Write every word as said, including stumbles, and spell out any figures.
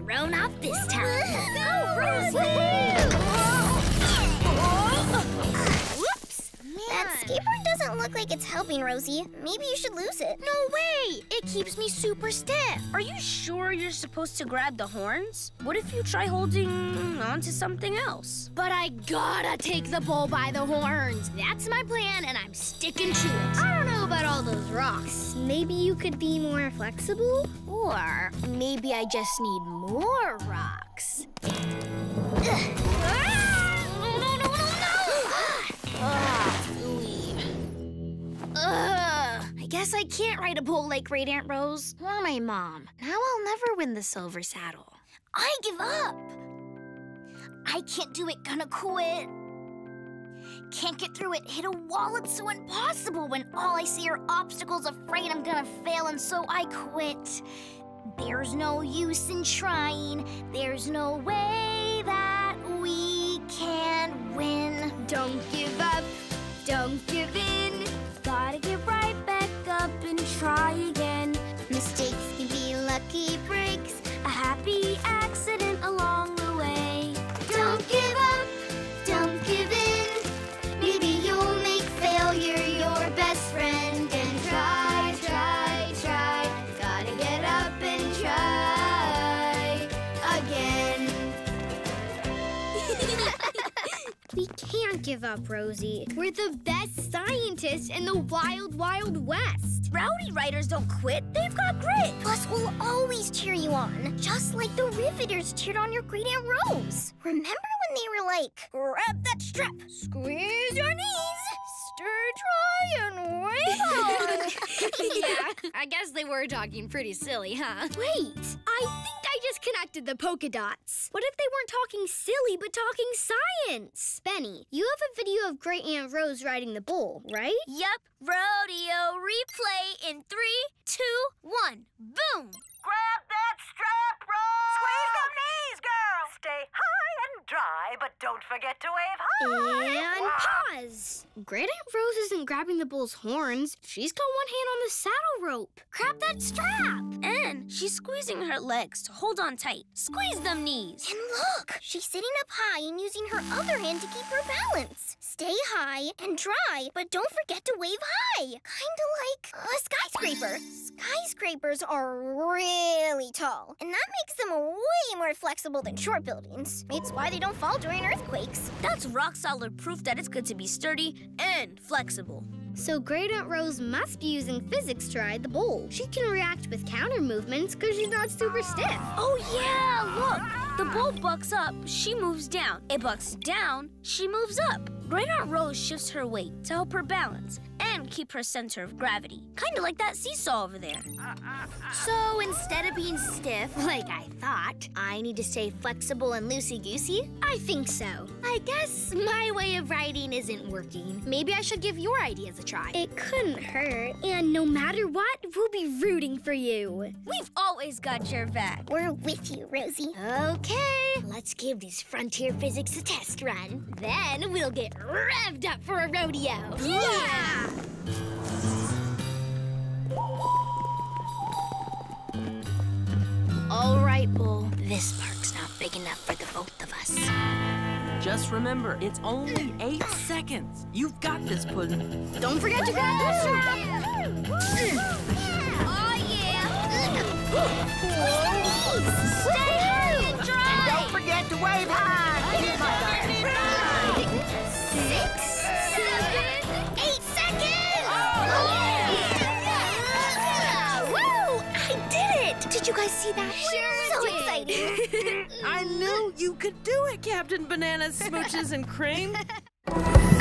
thrown off this time. Go, Rosie! Whoops! That skateboard doesn't look like it's helping, Rosie. Maybe you should lose it. No way! It keeps me super stiff. Are you sure you're supposed to grab the horns? What if you try holding onto something else? But I gotta take the bull by the horns. That's my plan, and I'm sticking to it. I don't know about all those rocks. Maybe you could be more flexible? Or maybe I just need more rocks. Ugh, I guess I can't ride a bull like Great Aunt Rose or my mom. Now I'll never win the silver saddle. I give up. I can't do it, gonna quit. Can't get through it, hit a wall, it's so impossible when all I see are obstacles, afraid I'm gonna fail, and so I quit. There's no use in trying, there's no way that we can win. Don't give up, don't give in. Gotta get right back up and try again. Mistakes can be lucky breaks, A happy accident along the way. don't give up, don't give in. Maybe you'll make failure your best friend. And try, try, try. Gotta get up and try again. We can't give up, Rosie. We're the best scientists in the wild, wild west. Rowdy riders don't quit. They've got grit. Plus, we'll always cheer you on, just like the Riveters cheered on your Great Aunt Rose. Remember when they were like, grab that strap, squeeze your knees, stir, try, and wave on. Yeah, I guess they were talking pretty silly, huh? Wait, I think I just connected the polka dots. What if they weren't talking silly, but talking science? Benny, you have a video of Great Aunt Rose riding the bull, right? Yup. Rodeo replay in three, two, one. Boom! Grab that strap, Rose! Squeeze them knees, girl! Stay high and dry, but don't forget to wave high! And pause! Great Aunt Rose isn't grabbing the bull's horns. She's got one hand on the saddle rope. Grab that strap! And she's squeezing her legs to hold on tight. Squeeze them knees. And look, she's sitting up high and using her other hand to keep her balance. Stay high and dry, but don't forget to wave high. Kinda like a skyscraper. Skyscrapers are really tall, and that makes them way more flexible than short buildings. It's why they don't fall during earthquakes. That's rock solid proof that it's good to be sturdy and flexible. So Great Aunt Rose must be using physics to ride the bull. She can react with counter movements because she's not super stiff. Oh, yeah, look. The bull bucks up, she moves down. It bucks down, she moves up. Great Aunt Rose shifts her weight to help her balance and keep her center of gravity. Kind of like that seesaw over there. So instead of being stiff, like I thought, I need to stay flexible and loosey-goosey? I think so. I guess my way of riding isn't working. Maybe I should give your ideas a try. It couldn't hurt. And no matter what, we'll be rooting for you. We've always got your back. We're with you, Rosie. Okay, let's give these frontier physics a test run. Then we'll get revved up for a rodeo. Yeah! All right, Bull. This park's not big enough for the both of us. Just remember, it's only eight seconds. You've got this, Puddin'. Don't forget to grab the strap. Oh, yeah. Stay high and dry. And don't forget to wave high! Six, seven, eight seconds! Woo! I did it! Did you guys see that? Sure So did. exciting. I knew you could do it, Captain Bananas, Smooches, and Cream.